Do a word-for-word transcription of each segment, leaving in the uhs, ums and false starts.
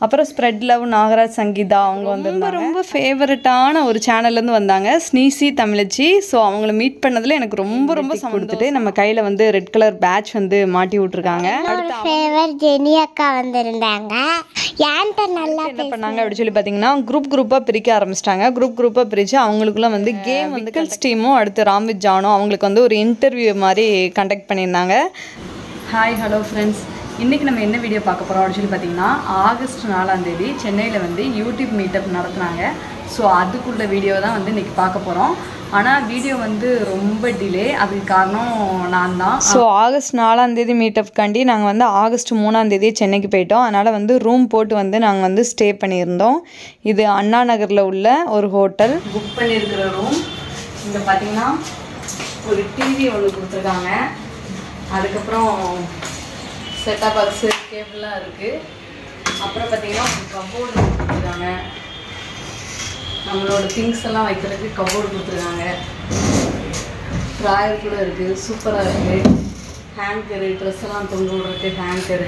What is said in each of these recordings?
அப்புறம் spread love Nagaraj Sangeetha அவங்க வந்து ரொம்ப ஃபேவரட்டான ஒரு சேனல்லேருந்து வந்தாங்க, ஸ்னீசி தமிழச்சி. ஸோ அவங்கள மீட் பண்ணதில் எனக்கு ரொம்ப ரொம்ப கொடுத்துட்டு நம்ம கையில் வந்து ரெட் கலர் பேட்ச் வந்து மாட்டி விட்ருக்காங்க. ஜெனி அக்கா வந்திருந்தாங்க, என்கிட்ட நல்லா என்ன பண்ணாங்க அப்படின்னு சொல்லி பார்த்தீங்கன்னா குரூப் குரூப்பாக பிரிக்க ஆரம்பிச்சிட்டாங்க. குரூப் குரூப்பாக பிரித்து அவங்களுக்குள்ள வந்து கேம் வந்து கல்ஸ் டீமும் அடுத்து ராம்வித் ஜானும் அவங்களுக்கு வந்து ஒரு இன்டர்வியூ மாதிரி கண்டக்ட் பண்ணியிருந்தாங்க. ஹாய் ஹலோ ஃப்ரெண்ட்ஸ், இன்றைக்கி நம்ம என்ன வீடியோ பார்க்க போகிறோம் அப்படின்னு சொல்லி பார்த்தீங்கன்னா ஆகஸ்ட் நாலாம் தேதி சென்னையில் வந்து யூடியூப் மீட்டப் நடத்துனாங்க. ஸோ அதுக்குள்ள வீடியோ தான் வந்து இன்றைக்கி பார்க்க போகிறோம். ஆனால் வீடியோ வந்து ரொம்ப டிலே, அதுக்கு காரணம் நான் தான். ஸோ ஆகஸ்ட் நாலாம் தேதி மீட்டப்காண்டி நாங்கள் வந்து ஆகஸ்ட் மூணாம் தேதி சென்னைக்கு போயிட்டோம். அதனால் வந்து ரூம் போட்டு வந்து நாங்கள் வந்து ஸ்டே பண்ணியிருந்தோம். இது அண்ணா நகரில் உள்ள ஒரு ஹோட்டல். புக் பண்ணியிருக்கிற ரூம் இங்கே பார்த்தீங்கன்னா ஒரு டிவி ஒன்று கொடுத்துருக்காங்க. அதுக்கப்புறம் செட்டப் பாக்ஸு கேபிள்லாம் இருக்குது. அப்புறம் பார்த்தீங்கன்னா ஒரு கபோர்டு கொடுத்துருக்காங்க, நம்மளோட திங்ஸ் எல்லாம் வைக்கிறதுக்கு கபோர்டு கொடுத்துருக்காங்க. ட்ராயர் கூட இருக்குது, சூப்பராக இருக்குது. ஹேங்கரு, ட்ரெஸ் எல்லாம் தொங்க விடுறதுக்கு ஹேங்கரு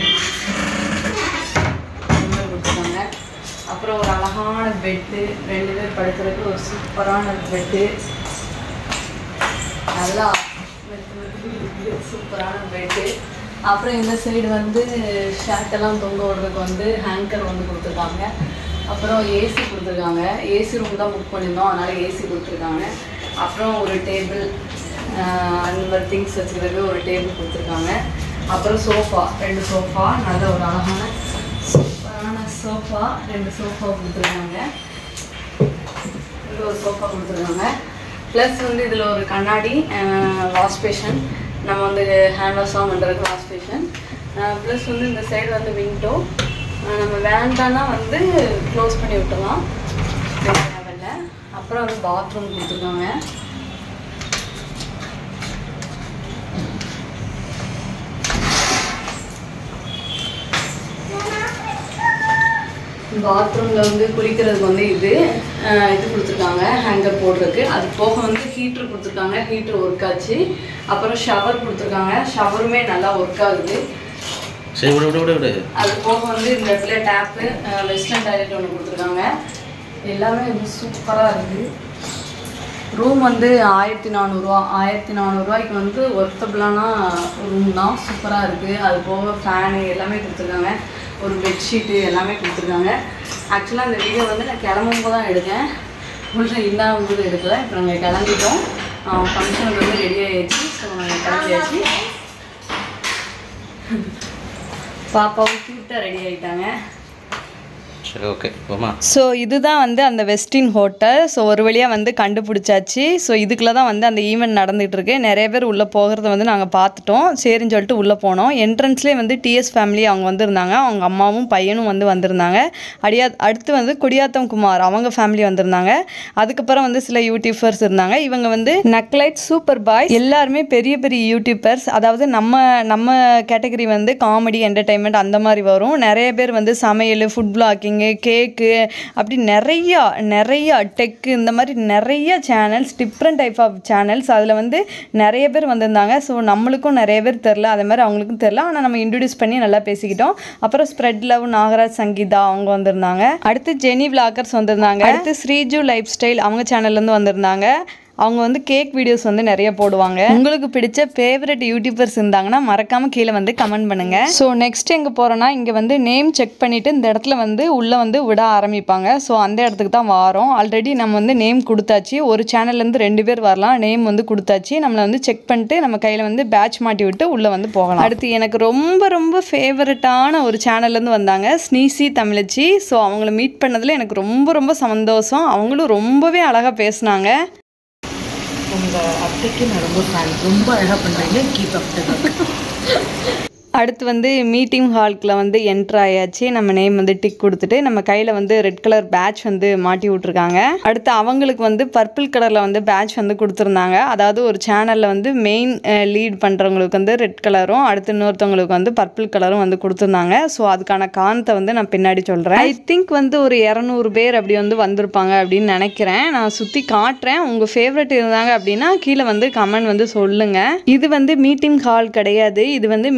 கொடுத்துருக்காங்க. அப்புறம் ஒரு அழகான பெட்டு, ரெண்டு பேர் படுக்கிறதுக்கு ஒரு சூப்பரான பெட்டு, நல்லா சூப்பரான பெட்டு. அப்புறம் இந்த சைடு வந்து ஷர்ட்டெல்லாம் தொங்க விடுறதுக்கு வந்து ஹேங்கர் வந்து கொடுத்துருக்காங்க. அப்புறம் ஏசி கொடுத்துருக்காங்க. ஏசி ரூம் தான் புக் பண்ணியிருந்தோம், அதனால் ஏசி கொடுத்துருக்காங்க. அப்புறம் ஒரு டேபிள், அந்த மாதிரி திங்ஸ் வச்சுக்கிறதுக்கு ஒரு டேபிள் கொடுத்துருக்காங்க. அப்புறம் சோஃபா, ரெண்டு சோஃபா, நல்ல ஒரு அழகான சூப்பரான சோஃபா, ரெண்டு சோஃபா கொடுத்துருக்காங்க. இங்கே ஒரு சோஃபா கொடுத்துருக்காங்க. ப்ளஸ் வந்து இதில் ஒரு கண்ணாடி வாஷ் பேஷன், நம்ம வந்து ஹேண்ட் வாஷ்லாம் பண்ணுறதுக்கு வாஷ் பேஷன். ப்ளஸ் வந்து இந்த சைடு வந்து விண்டோ, நம்ம வேண்டான்னா வந்து க்ளோஸ் பண்ணி விட்டுலாம், தேவையில்ல. அப்புறம் வந்து பாத்ரூம் கொடுத்துருக்காங்க. பாத்ரூமில் வந்து குளிக்கிறதுக்கு வந்து இது இது கொடுத்துருக்காங்க, ஹேங்கர் போடுறதுக்கு. அது போக வந்து ஹீட்ரு கொடுத்துருக்காங்க, ஹீட்ரு ஒர்க் ஆச்சு. அப்புறம் ஷவர் கொடுத்துருக்காங்க, ஷவருமே நல்லா ஒர்க் ஆகுது. அது போக வந்து இந்த இடத்துல டேப்பு, வெஸ்டர்ன் டாய்லெட் ஒன்று கொடுத்துருக்காங்க. எல்லாமே வந்து சூப்பராக இருக்குது. ரூம் வந்து ஆயிரத்தி நானூறுரூவா ஆயிரத்தி நானூறுரூவாய்க்கு வந்து ஒர்த்தபிளான ரூம் தான், சூப்பராக இருக்குது. அது போக ஃபேனு எல்லாமே கொடுத்துருக்காங்க, ஒரு பெட்ஷீட்டு எல்லாமே கொடுத்துருக்காங்க. ஆக்சுவலாக அந்த வீடியோ வந்து நான் கிளம்பும்போது தான் எடுத்தேன், உள்ள இல்லாமல் போது எடுக்கல. இப்போ நாங்கள் கிளம்பிட்டோம், ஃபங்க்ஷனுக்கு வந்து ரெடி ஆகிடுச்சு. ஸோ நாங்கள் கிளம்பியாச்சு. பாப்பாவும் க்யூட்டாக ரெடி ஆகிட்டாங்க. ஓகே போமா. ஸோ இதுதான் வந்து அந்த வெஸ்டின் ஹோட்டல். ஸோ ஒரு வழியாக வந்து கண்டுபிடிச்சாச்சு. ஸோ இதுக்குள்ளே தான் வந்து அந்த ஈவெண்ட் நடந்துகிட்ருக்கு. நிறைய பேர் உள்ளே போகிறத வந்து நாங்கள் பார்த்துட்டோம். சரின்னு சொல்லிட்டு உள்ளே போனோம். என்ட்ரன்ஸ்லேயே வந்து டிஎஸ் ஃபேமிலி அவங்க வந்திருந்தாங்க, அவங்க அம்மாவும் பையனும் வந்து வந்திருந்தாங்க. அடியா அடுத்து வந்து கொடியாத்தம் குமார் அவங்க ஃபேமிலி வந்திருந்தாங்க. அதுக்கப்புறம் வந்து சில யூடியூபர்ஸ் இருந்தாங்க. இவங்க வந்து நக்லைட் சூப்பர் பாய், எல்லாருமே பெரிய பெரிய யூடியூபர்ஸ். அதாவது நம்ம நம்ம கேட்டகரி வந்து காமெடி என்டர்டைன்மெண்ட் அந்த மாதிரி வரும். நிறைய பேர் வந்து சமையல், ஃபுட் பிளாக்கிங், கேக்கு, அப்படி நிறையா நிறையா டெக்கு, இந்த மாதிரி நிறைய channels, different type of channels. அதில் வந்து நிறைய பேர் வந்திருந்தாங்க. ஸோ நம்மளுக்கும் நிறைய பேர் தெரில, அதே மாதிரி அவங்களுக்கும் தெரில. ஆனால் நம்ம இன்ட்ரடியூஸ் பண்ணி நல்லா பேசிக்கிட்டோம். அப்புறம் ஸ்ப்ரெட் லவ் நாகராஜ் சங்கீதா அவங்க வந்திருந்தாங்க. அடுத்து ஜெனி விளாகர்ஸ் வந்திருந்தாங்க. அடுத்து ஸ்ரீஜு லைஃப் ஸ்டைல் அவங்க சேனல்லேருந்து வந்திருந்தாங்க. அவங்க வந்து கேக் வீடியோஸ் வந்து நிறைய போடுவாங்க. உங்களுக்கு பிடிச்ச ஃபேவரட் யூடியூபர்ஸ் இருந்தாங்கன்னா மறக்காமல் கீழே வந்து கமெண்ட் பண்ணுங்கள். ஸோ நெக்ஸ்ட் எங்கே போகிறோன்னா, இங்கே வந்து நேம் செக் பண்ணிவிட்டு இந்த இடத்துல வந்து உள்ளே வந்து விட ஆரம்பிப்பாங்க. ஸோ அந்த இடத்துக்கு தான் வரோம். ஆல்ரெடி நம்ம வந்து நேம் கொடுத்தாச்சு. ஒரு சேனல்லேருந்து ரெண்டு பேர் வரலாம், நேம் வந்து கொடுத்தாச்சு. நம்மளை வந்து செக் பண்ணிட்டு நம்ம கையில் வந்து பேட்ச் மாட்டி விட்டு உள்ளே வந்து போகலாம். அடுத்து எனக்கு ரொம்ப ரொம்ப ஃபேவரட்டான ஒரு சேனல்லேருந்து வந்தாங்க, ஸ்னீசி தமிழச்சி. ஸோ அவங்கள மீட் பண்ணதில் எனக்கு ரொம்ப ரொம்ப சந்தோஷம். அவங்களும் ரொம்பவே அழகாக பேசினாங்க. உங்கள் அத்தைக்கு நான் ரொம்ப ஃபேன், ரொம்ப அழகாக பண்ணுறீங்க, கீப் அப் டு ஒர்க். அடுத்து வந்து மீட்டிங் ஹால்கில் வந்து என்ட்ரு ஆயாச்சு. நம்ம நேம் வந்து டிக் கொடுத்துட்டு நம்ம கையில் வந்து ரெட் கலர் பேட்ச் வந்து மாட்டி விட்ருக்காங்க. அடுத்து அவங்களுக்கு வந்து பர்பிள் கலரில் வந்து பேட்ச் வந்து கொடுத்துருந்தாங்க. அதாவது ஒரு சேனலில் வந்து மெயின் லீட் பண்ணுறவங்களுக்கு வந்து ரெட் கலரும், அடுத்து இன்னொருத்தவங்களுக்கு வந்து பர்பிள் கலரும் வந்து கொடுத்துருந்தாங்க. ஸோ அதுக்கான காரணத்தை வந்து நான் பின்னாடி சொல்கிறேன். ஐ திங்க் வந்து ஒரு இரநூறு பேர் அப்படி வந்து வந்திருப்பாங்க அப்படின்னு நினைக்கிறேன். நான் சுற்றி காட்டுறேன். உங்கள் ஃபேவரட் இருந்தாங்க அப்படின்னா கீழே வந்து கமெண்ட் வந்து சொல்லுங்கள். இது வந்து மீட்டிங் ஹால் கிடையாது, இது வந்து மீட்டிங்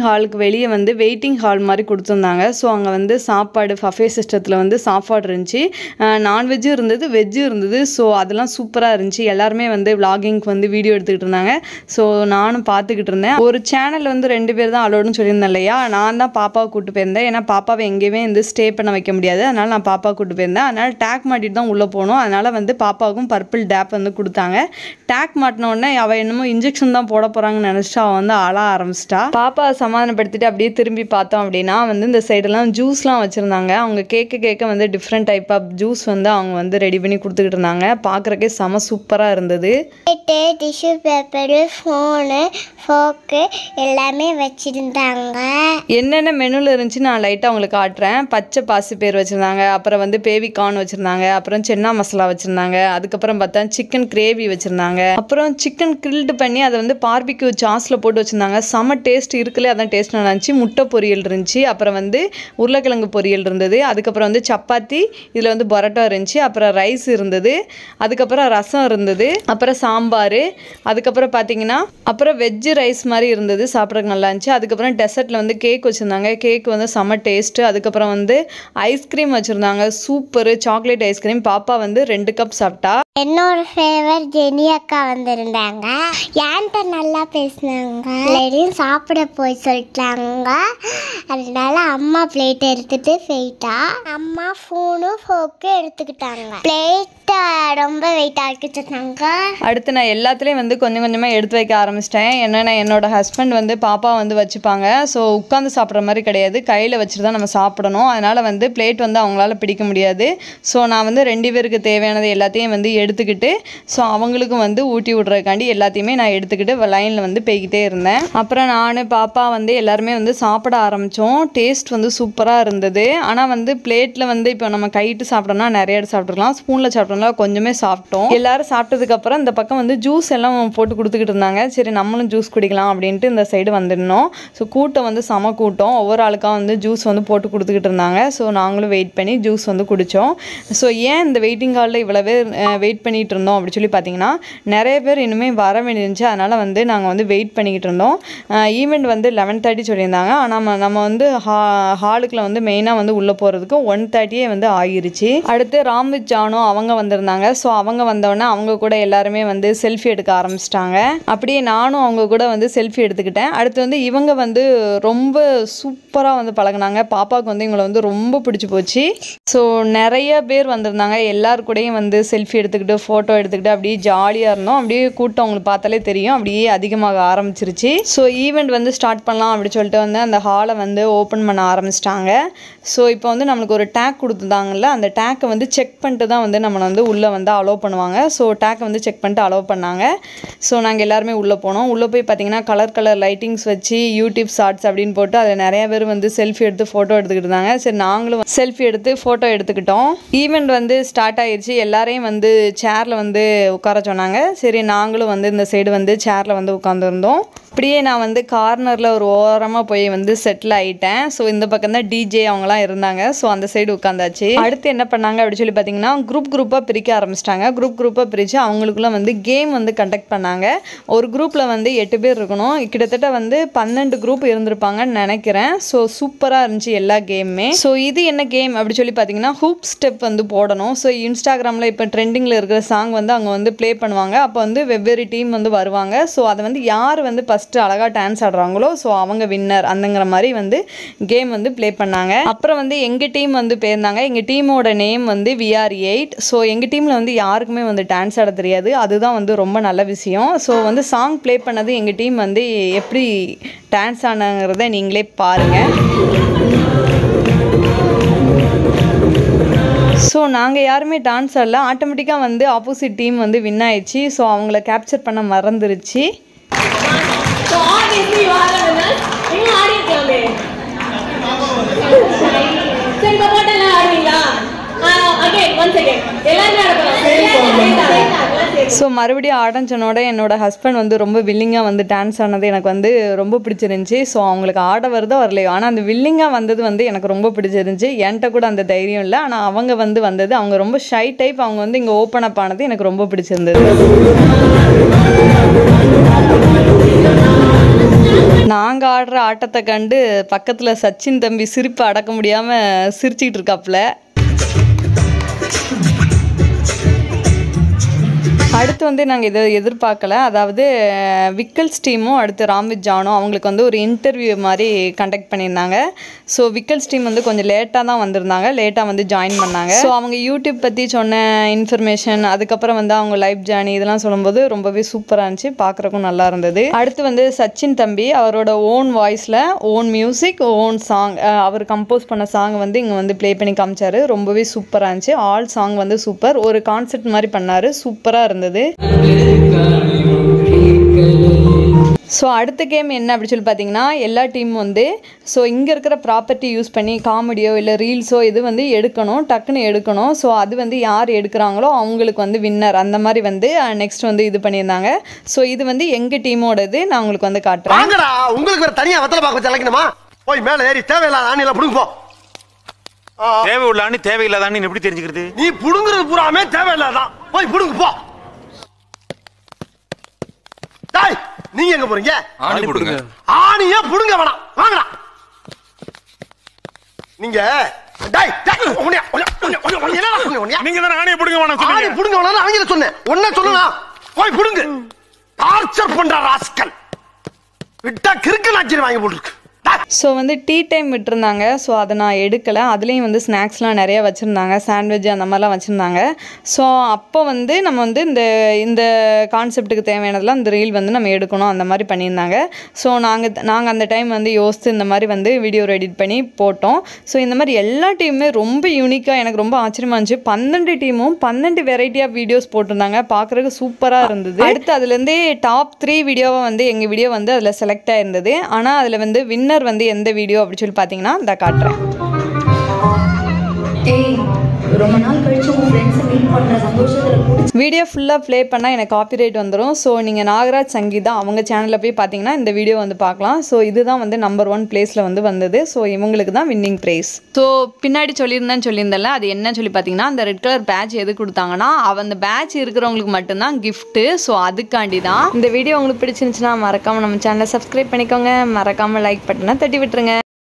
ஹாலுக்கு வெளியே வந்து வெயிட்டிங் ஹால் மாதிரி கொடுத்துருந்தாங்க. ஸோ அங்கே வந்து சாப்பாடு பஃபே சிஸ்டத்தில் வந்து சாப்பாடு இருந்துச்சு, நான்வெஜ்ஜும் இருந்தது, வெஜ்ஜும் இருந்தது. ஸோ அதெல்லாம் சூப்பராக இருந்துச்சு. எல்லாருமே வந்து விளாகிங்க்கு வந்து வீடியோ எடுத்துக்கிட்டு இருந்தாங்க. ஸோ நானும் பார்த்துக்கிட்டு இருந்தேன். ஒரு சேனல் வந்து ரெண்டு பேர் தான் அலோடுன்னு சொல்லியிருந்தேன் இல்லையா, நான் தான் பாப்பாவை கூப்பிட்டு போயிருந்தேன். ஏன்னா பாப்பாவை எங்கேயுமே வந்து ஸ்டே பண்ண வைக்க முடியாது, அதனால் நான் பாப்பாவை கூப்பிட்டு போயிருந்தேன். அதனால் டேக் மாட்டிட்டு தான் உள்ளே போகணும். அதனால் வந்து பாப்பாவுக்கும் பர்பிள் டேப் வந்து கொடுத்தாங்க. டேக் மாட்டின உடனே அவள் என்னமோ இன்ஜெக்ஷன் தான் போட போகிறாங்கன்னு நினச்சிட்டு அவள் வந்து அழ ஆரம்பிச்சிட்டா. பாப்பாவை சமாதானப்படுத்திட்டு அப்படியே திரும்பி பார்த்தோம் அப்படின்னா வந்து இந்த சைடெல்லாம் ஜூஸ்லாம் வச்சுருந்தாங்க. அவங்க கேட்க கேட்க வந்து டிஃப்ரெண்ட் டைப் ஆஃப் ஜூஸ் வந்து அவங்க வந்து ரெடி பண்ணி கொடுத்துக்கிட்டு இருந்தாங்க. பார்க்குறக்கே செம சூப்பராக இருந்தது. டிஷ்யூ பேப்பரு, ஃபோனு, ஃபோக்கு எல்லாமே வச்சுருந்தாங்க. என்னென்ன மெனுவில் இருந்துச்சு நான் லைட்டாக உங்களுக்கு காட்டுறேன். பச்சை பாசி பேர் வச்சுருந்தாங்க, அப்புறம் வந்து பேபி கார்ன் வச்சுருந்தாங்க, அப்புறம் சென்னா மசாலா வச்சுருந்தாங்க, அதுக்கப்புறம் பார்த்தா சிக்கன் கிரேவி வச்சுருந்தாங்க, அப்புறம் சிக்கன் கிரில்டு பண்ணி அதை வந்து பார்பிக்யூ சாஸில் போட்டு வச்சுருந்தாங்க. செம டேஸ்ட் இருக்குல்ல, அதான் டேஸ்ட் நல்லா இருந்துச்சு. முட்டை பொரியல் இருந்துச்சு, அப்புறம் வந்து உருளைக்கிழங்கு பொரியல் இருந்தது, அதுக்கப்புறம் வந்து சப்பாத்தி, இதில் வந்து பரோட்டா இருந்துச்சு, அப்புறம் ரைஸ் இருந்தது, அதுக்கப்புறம் ரசம் இருந்தது, அப்புறம் சாம்பார், அதுக்கப்புறம் பார்த்தீங்கன்னா அப்புறம் வெஜ்ஜு ரைஸ் மாதிரி இருந்தது, சாப்பிட்றதுக்கு நல்லா இருந்துச்சு. அதுக்கப்புறம் டெசர்ட்டில் வந்து கேக் வச்சுருந்தாங்க. கேக் வந்து செம்ம டேஸ்ட்டு. அதுக்கப்புறம் வந்து ஐஸ்கிரீம் வச்சுருந்தாங்க, சூப்பரு சாக்லேட் ஐஸ்கிரீம். பாப்பா வந்து ரெண்டு கப் சாப்பிட்டா. என்னோட ஃபேவர் ஜெனி அக்கா வந்திருந்தாங்க. என்கிட்ட நல்லா பேசினாங்க. எல்லாரையும் சாப்பிட போய் சொல்லிட்டாங்க. அதனால அம்மா பிளேட் எடுத்துட்டு போயிட்டா. அம்மா ஃபோனும் ஃபோக்கு எடுத்துக்கிட்டாங்க. பிளேட்டை ரொம்ப வெயிட் ஆக்கி வச்சுருந்தாங்க. அடுத்து நான் எல்லாத்துலேயும் வந்து கொஞ்சம் கொஞ்சமாக எடுத்து வைக்க ஆரம்பிச்சிட்டேன். என்னென்னா என்னோட ஹஸ்பண்ட் வந்து பாப்பா வந்து வச்சுப்பாங்க. ஸோ உட்காந்து சாப்பிட்ற மாதிரி கிடையாது, கையில் வச்சுட்டு தான் நம்ம சாப்பிடணும். அதனால் வந்து பிளேட் வந்து அவங்களால பிடிக்க முடியாது. ஸோ நான் வந்து ரெண்டு பேருக்கு தேவையானது எல்லாத்தையும் வந்து எடுத்துக்கிட்டு ஸோ அவங்களுக்கும் வந்து ஊட்டி விட்றதுக்காண்டி எல்லாத்தையுமே நான் எடுத்துக்கிட்டு லைனில் வந்து போய்கிட்டே இருந்தேன். அப்புறம் நான் பாப்பா வந்து எல்லாருமே வந்து சாப்பிட ஆரம்பித்தோம். டேஸ்ட் வந்து சூப்பராக இருந்தது. ஆனால் வந்து பிளேட்டில் வந்து இப்போ நம்ம கைட்டு சாப்பிட்டோம்னா நிறைய எடுத்து சாப்பிட்ருக்கலாம், ஸ்பூனில் சாப்பிட்டோம்னா கொஞ்சமே சாப்பிட்டோம். எல்லோரும் சாப்பிட்டதுக்கப்புறம் இந்த பக்கம் வந்து ஜூஸ் எல்லாம் போட்டு கொடுத்துக்கிட்டு இருந்தாங்க. சரி நம்மளும் ஜூஸ் குடிக்கலாம் அப்படின்ட்டு இந்த சைடு வந்துடணும். ஸோ கூட்டம் வந்து சம கூட்டம், ஒவ்வொரு ஆளுக்காக வந்து ஜூஸ் வந்து போட்டு கொடுத்துக்கிட்டு இருந்தாங்க. ஸோ நாங்களும் வெயிட் பண்ணி ஜூஸ் வந்து குடித்தோம். ஸோ ஏன் இந்த வெயிட்டிங் ஹாலில் இவ்வளோ பேர் வெயிட் பண்ணிகிட்டு இருந்தோம் அப்படி சொல்லி பார்த்தீங்கன்னா, நிறைய பேர் இனிமேல் வர வேண்டியிருந்துச்சு. அதனால் வந்து நாங்கள் வந்து வெயிட் பண்ணிக்கிட்டு இருந்தோம். ஈவெண்ட் வந்து லெவன் தேர்ட்டி சொல்லியிருந்தாங்க. ஆனால் நம்ம வந்து ஹா ஹாலுக்குள்ள வந்து மெயினாக வந்து உள்ளே போகிறதுக்கு ஒன் தேர்ட்டியே வந்து ஆகிருச்சு. அடுத்து ராம்வித் ஜானோ அவங்க வந்திருந்தாங்க. ஸோ அவங்க வந்தோடனே அவங்க கூட எல்லாருமே வந்து செல்ஃபி எடுக்க ஆரம்பிச்சிட்டாங்க. அப்படியே நானும் அவங்க கூட வந்து செல்ஃபி எடுத்துக்கிட்டேன். அடுத்து வந்து இவங்க வந்து ரொம்ப சூப்பராக வந்து பழகினாங்க. பாப்பாவுக்கு வந்து இவங்களை வந்து ரொம்ப பிடிச்சி போச்சு. ஸோ நிறைய பேர் வந்திருந்தாங்க. எல்லாரு கூடயும் வந்து செல்ஃபி எடுத்துக்கிட்டு ஃபோட்டோ எடுத்துக்கிட்டு அப்படியே ஜாலியாக இருந்தோம். அப்படியே கூட்டம் உங்களுக்கு பார்த்தாலே தெரியும், அப்படியே அதிகமாக ஆரம்பிச்சிருச்சு. ஸோ ஈவெண்ட் வந்து ஸ்டார்ட் பண்ணலாம் அப்படி சொல்லிட்டு வந்து அந்த ஹாலை வந்து ஓப்பன் பண்ண ஆரம்பிச்சிட்டாங்க. ஸோ இப்போ வந்து நம்மளுக்கு ஒரு டேக் கொடுத்துருந்தாங்கல்ல, அந்த டேக்கை வந்து செக் பண்ணிட்டு தான் வந்து நம்மளை வந்து உள்ளே வந்து அலோவ் பண்ணுவாங்க. ஸோ டேக்கை வந்து செக் பண்ணிட்டு அலோவ் பண்ணாங்க. ஸோ நாங்கள் எல்லாருமே உள்ளே போனோம். உள்ளே போய் பார்த்தீங்கன்னா கலர் கலர் லைட்டிங்ஸ் வச்சு யூடியூப் ஷார்ட்ஸ் அப்படின்னு போட்டு அதில் நிறைய பேர் வந்து செல்ஃபி எடுத்து ஃபோட்டோ எடுத்துக்கிட்டு இருந்தாங்க. சரி நாங்களும் செல்ஃபி எடுத்து ஃபோட்டோ எடுத்துக்கிட்டோம். ஈவெண்ட் வந்து ஸ்டார்ட் ஆயிடுச்சு. எல்லாரையும் வந்து சேரில் வந்து உட்கார சொன்னாங்க. சரி நாங்களும் வந்து இந்த சைடு வந்து சேரில் வந்து உட்காந்துருந்தோம். அப்படியே நான் வந்து கார்னரில் ஒரு ஓரமாக போய் வந்து செட்டில் ஆகிட்டேன். ஸோ இந்த பக்கம் தான் டிஜே அவங்களாம் இருந்தாங்க. ஸோ அந்த சைடு உட்காந்தாச்சு. அடுத்து என்ன பண்ணாங்க அப்படி சொல்லி பார்த்தீங்கன்னா, குரூப் குரூப்பாக பிரிக்க ஆரம்பிச்சிட்டாங்க. குரூப் குரூப்பாக பிரித்து அவங்களுக்குள்ள வந்து கேம் வந்து கண்டக்ட் பண்ணாங்க. ஒரு குரூப்பில் வந்து எட்டு பேர் இருக்கணும். கிட்டத்தட்ட வந்து பன்னெண்டு குரூப் இருந்திருப்பாங்கன்னு நினைக்கிறேன். ஸோ சூப்பராக இருந்துச்சு எல்லா கேமுமே. ஸோ இது என்ன கேம் அப்படி சொல்லி பார்த்தீங்கன்னா, ஹூப் ஸ்டெப் வந்து போடணும். ஸோ இன்ஸ்டாகிராமில் இப்போ ட்ரெண்டிங்கில் இருக்கிற சாங் வந்து அவங்க வந்து ப்ளே பண்ணுவாங்க. அப்போ வந்து வெவ்வேறு டீம் வந்து வருவாங்க. ஸோ அதை வந்து யார் வந்து ஃபஸ்ட்டு அழகாக டான்ஸ் ஆடுறாங்களோ ஸோ அவங்க வின்னர் அந்தங்கிற மாதிரி வந்து கேம் வந்து ப்ளே பண்ணாங்க. அப்புறம் வந்து எங்கள் டீம் வந்து போயிருந்தாங்க. எங்கள் டீமோட நேம் வந்து வி ஆர் எயிட். ஸோ எங்கள் டீமில் வந்து யாருக்குமே வந்து டான்ஸ் ஆட தெரியாது. அதுதான் வந்து ரொம்ப நல்ல விஷயம். ஸோ வந்து சாங் ப்ளே பண்ணது எங்கள் டீம் வந்து எப்படி டான்ஸ் ஆனாங்கிறத நீங்களே பாருங்கள். ஸோ நாங்கள் யாருமே டான்ஸ் ஆடல. ஆட்டோமேட்டிக்காக வந்து ஆப்போசிட் டீம் வந்து வின் ஆயிடுச்சு. ஸோ அவங்கள கேப்சர் பண்ண மறந்துருச்சு. So obviously you are the winners. நீங்க ஆடிக்கலாமே. சரி பாப்பாட்ட எல்லாம் ஆடுவீங்களா? Again once again எல்லாரும் ஆடலாம். ஸோ மறுபடியும் ஆடஞ்சனோட என்னோட ஹஸ்பண்ட் வந்து ரொம்ப வில்லிங்காக வந்து டான்ஸ் ஆனது எனக்கு வந்து ரொம்ப பிடிச்சிருந்துச்சி. ஸோ அவங்களுக்கு ஆட வருதோ வரலையோ, ஆனால் அந்த வில்லிங்காக வந்தது வந்து எனக்கு ரொம்ப பிடிச்சிருந்துச்சி. என்கிட்ட கூட அந்த தைரியம் இல்லை, ஆனால் அவங்க வந்து வந்தது, அவங்க ரொம்ப ஷை டைப், அவங்க வந்து இங்கே ஓப்பன் அப் ஆனது எனக்கு ரொம்ப பிடிச்சிருந்தது. நாங்கள் ஆடுற ஆட்டத்தை கண்டு பக்கத்தில் சச்சின் தம்பி சிரிப்பு அடக்க முடியாமல் சிரிச்சிக்கிட்டு இருக்காப்புல. அடுத்து வந்து நாங்கள் இதை எதிர்பார்க்கல. அதாவது விக்கல்ஸ் டீமும் அடுத்து ராம்வித் ஜானும் அவங்களுக்கு வந்து ஒரு இன்டர்வியூ மாதிரி கண்டக்ட் பண்ணியிருந்தாங்க. ஸோ விக்கல்ஸ் டீம் வந்து கொஞ்சம் லேட்டாக தான் வந்திருந்தாங்க, லேட்டாக வந்து ஜாயின் பண்ணாங்க. ஸோ அவங்க யூடியூப் பற்றி சொன்ன இன்ஃபர்மேஷன், அதுக்கப்புறம் வந்து அவங்க லைஃப் ஜேர்னி இதெல்லாம் சொல்லும்போது ரொம்பவே சூப்பராக இருந்துச்சு, பார்க்குறக்கும் நல்லா இருந்தது. அடுத்து வந்து சச்சின் தம்பி அவரோட ஓன் வாய்ஸில் ஓன் மியூசிக் ஓன் சாங் அவர் கம்போஸ் பண்ண சாங் வந்து இங்கே வந்து ப்ளே பண்ணி காமிச்சாரு. ரொம்பவே சூப்பராக இருந்துச்சு. ஆல் சாங் வந்து சூப்பர், ஒரு கான்செப்ட் மாதிரி பண்ணார், சூப்பராக இருந்தது. ஸோ அடுத்த கேம் என்ன அப்படி சொல்லி பார்த்தீங்கன்னா, எல்லா டீமும் வந்து ஸோ இங்கே இருக்கிற ப்ராப்பர்ட்டி யூஸ் பண்ணி காமெடியோ இல்லை ரீல்ஸோ இது வந்து எடுக்கணும், டக்குன்னு எடுக்கணும். ஸோ அது வந்து யார் எடுக்கிறாங்களோ அவங்களுக்கு வந்து வின்னர், அந்த மாதிரி வந்து நெக்ஸ்ட் வந்து இது பண்ணியிருந்தாங்க. ஸோ இது வந்து எங்கள் டீமோடது, நான் உங்களுக்கு வந்து காட்டுறேன். உங்களுக்கு வேறு தனியாக வெத்தலை பார்க்க வச்சு அழைக்கணுமா? போய் மேலே ஏறி தேவையில்லாத ஆணியில் பிடுங்க போ. தேவை உள்ள ஆணி தேவையில்லாத ஆணி எப்படி தெரிஞ்சுக்கிறது? நீ புடுங்குறது பூராமே தேவையில்லாதான், போய் புடுங்க போ. நீங்க எங்க போறீங்க? ஆணி புடுங்க. ஆணியே புடுங்க வேணாம், வாங்கடா. நீங்க டேய் டேய் உன்னை உன்னை என்னடா புடுங்க உன்னை? நீங்க தான் ஆணியை புடுங்க வேணாம் சொன்னீங்க. ஆணி புடுங்க வேணாம் அவங்கள சொன்னேன். ஒண்ணே சொல்லலாம், போய் புடுங்க. டார்ச்சர் பண்ற ராஸ்கல் விட்டா கிறுக்கு நாச்சி வாங்கி போட்டுருக்கு. ஸோ வந்து டீ டைம் விட்டுருந்தாங்க. ஸோ அதை நான் எடுக்கலை. அதுலேயும் வந்து ஸ்நாக்ஸ்லாம் நிறையா வச்சுருந்தாங்க, சாண்ட்விட்ச் அந்த மாதிரிலாம் வச்சுருந்தாங்க. ஸோ அப்போ வந்து நம்ம வந்து இந்த இந்த கான்செப்ட்டுக்கு தேவையானதெல்லாம் இந்த ரீல் வந்து நம்ம எடுக்கணும், அந்த மாதிரி பண்ணியிருந்தாங்க. ஸோ நாங்கள் நாங்கள் அந்த டைம் வந்து யோசித்து இந்த மாதிரி வந்து வீடியோ எடிட் பண்ணி போட்டோம். ஸோ இந்த மாதிரி எல்லா டீமுமே ரொம்ப யூனிக்காக, எனக்கு ரொம்ப ஆச்சரியமாக இருந்துச்சு. பன்னெண்டு டீமும் பன்னெண்டு வெரைட்டி ஆஃப் வீடியோஸ் போட்டிருந்தாங்க, பார்க்குறதுக்கு சூப்பராக இருந்தது. அடுத்து அதுலேருந்தே டாப் த்ரீ வீடியோவை வந்து எங்கள் வீடியோ வந்து அதில் செலக்ட் ஆகிருந்தது. ஆனால் அதில் வந்து வின்னர் வந்து எந்த வீடியோ அப்படி சொல்லி பார்த்தீங்கன்னா இந்த காட்டுறேன். வீடியோ ஃபுல்லாக ப்ளே பண்ணால் எனக்கு காப்பிரைட் வந்துடும். ஸோ நீங்கள் நாகராஜ் சங்கீதா அவங்க சேனலில் போய் பார்த்தீங்கன்னா இந்த வீடியோ வந்து பார்க்கலாம். ஸோ இதுதான் வந்து நம்பர் ஒன் பிளேஸில் வந்து வந்தது. ஸோ இவங்களுக்கு தான் வின்னிங் ப்ரைஸ். ஸோ பின்னாடி சொல்லியிருந்தேன்னு சொல்லியிருந்தேன்ல, அது என்ன சொல்லி பார்த்தீங்கன்னா, அந்த ரெட் கலர் பேட்ச் எது கொடுத்தாங்கன்னா, அந்த பேட்ச் இருக்கிறவங்களுக்கு மட்டும்தான் கிஃப்ட்டு. ஸோ அதுக்காண்டி தான். இந்த வீடியோ உங்களுக்கு பிடிச்சிருந்துச்சுன்னா மறக்காமல் நம்ம சேனலை சப்ஸ்கிரைப் பண்ணிக்கோங்க, மறக்காமல் லைக் பட்டனை தட்டி விட்டுருங்க.